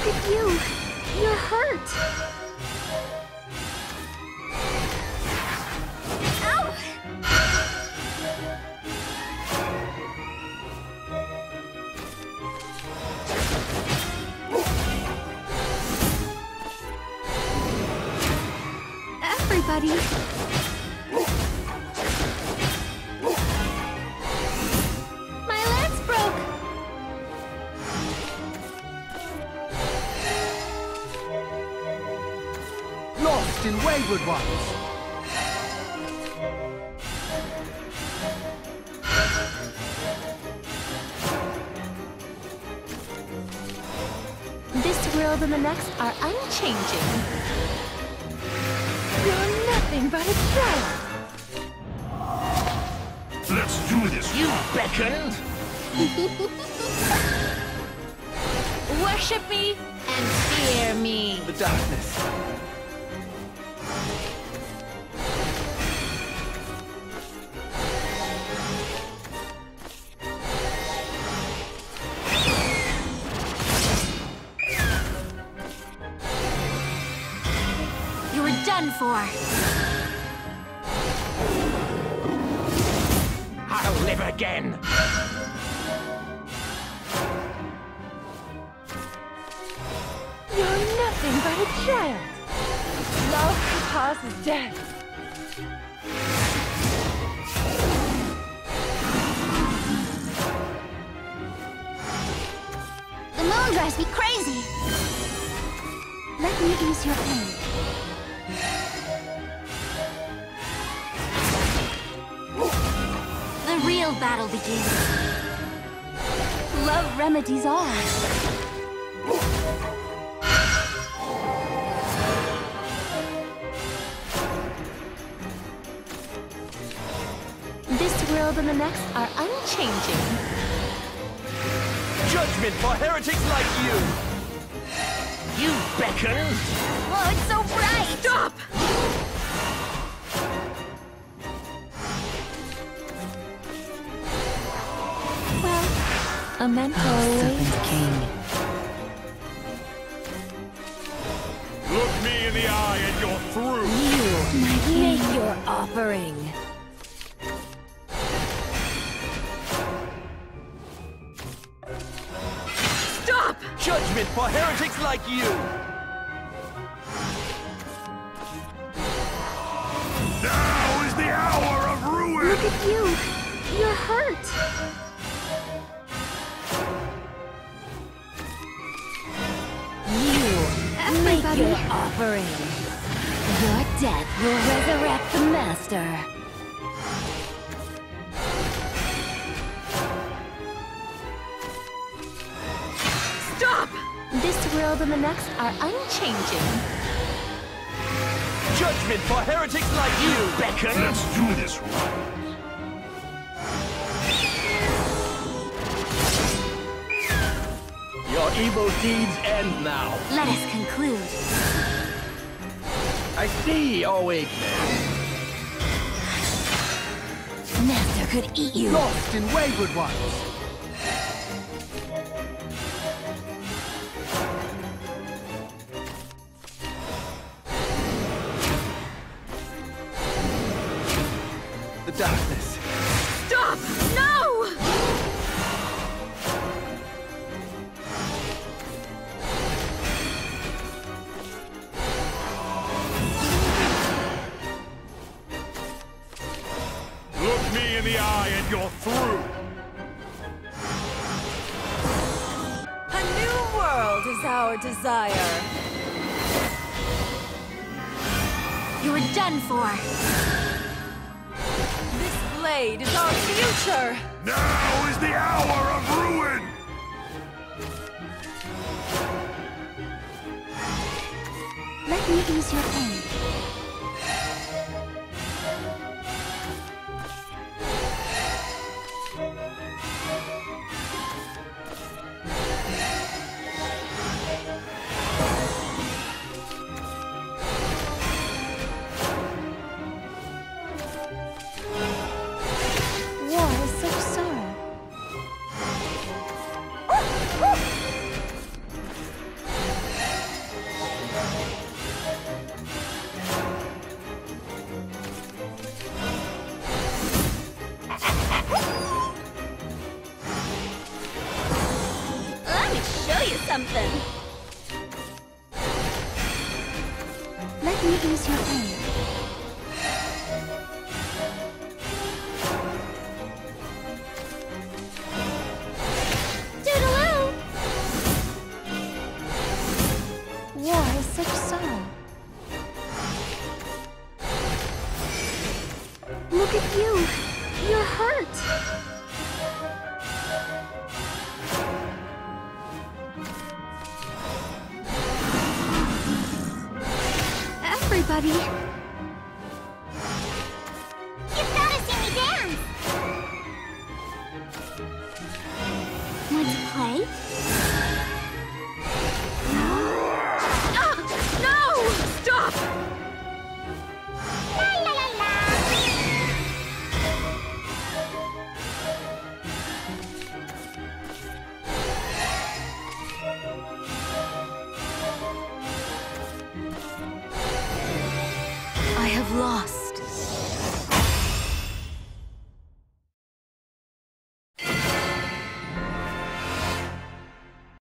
Look at you! You're hurt! Ow! Everybody! My lance broke! Lost in wayward ones! This world and the next are unchanging. You're nothing but a child! Let's do this. You beckoned. Worship me and fear me. The darkness. You were done for. I'll live again. You're nothing but a child. Love surpasses death. The moon drives me crazy. Let me ease your pain. The real battle begins. Love remedies all. This world and the next are unchanging. Judgment for heretics like you! You beckoned. Whoa, it's so bright! Stop! Well, a mentor awaits. King. Look me in the eye and you're through. You make your offering. Stop! Judgment for heretics like you! Now is the hour of ruin. Look at you! You're hurt! You make Everybody! your offering. Your death will resurrect the master. Stop! This world and the next are unchanging. Judgment for heretics like you! Beckon. Let's do this right. Your evil deeds end now. Let us conclude. I see, O weak Master could eat you. Lost in wayward ones! The darkness. Stop! No! Look me in the eye and you're through. A new world is our desire. You were done for. This blade is our future. Now is the hour of ruin. Let me ease your pain. War is such sorrow. something. Let me ease your pain. Toodaloo! War is such sorrow. Look at you! You're hurt! Everybody! You've gotta see me dance! Want to play? Ah! No! Stop! La la la la! I have lost.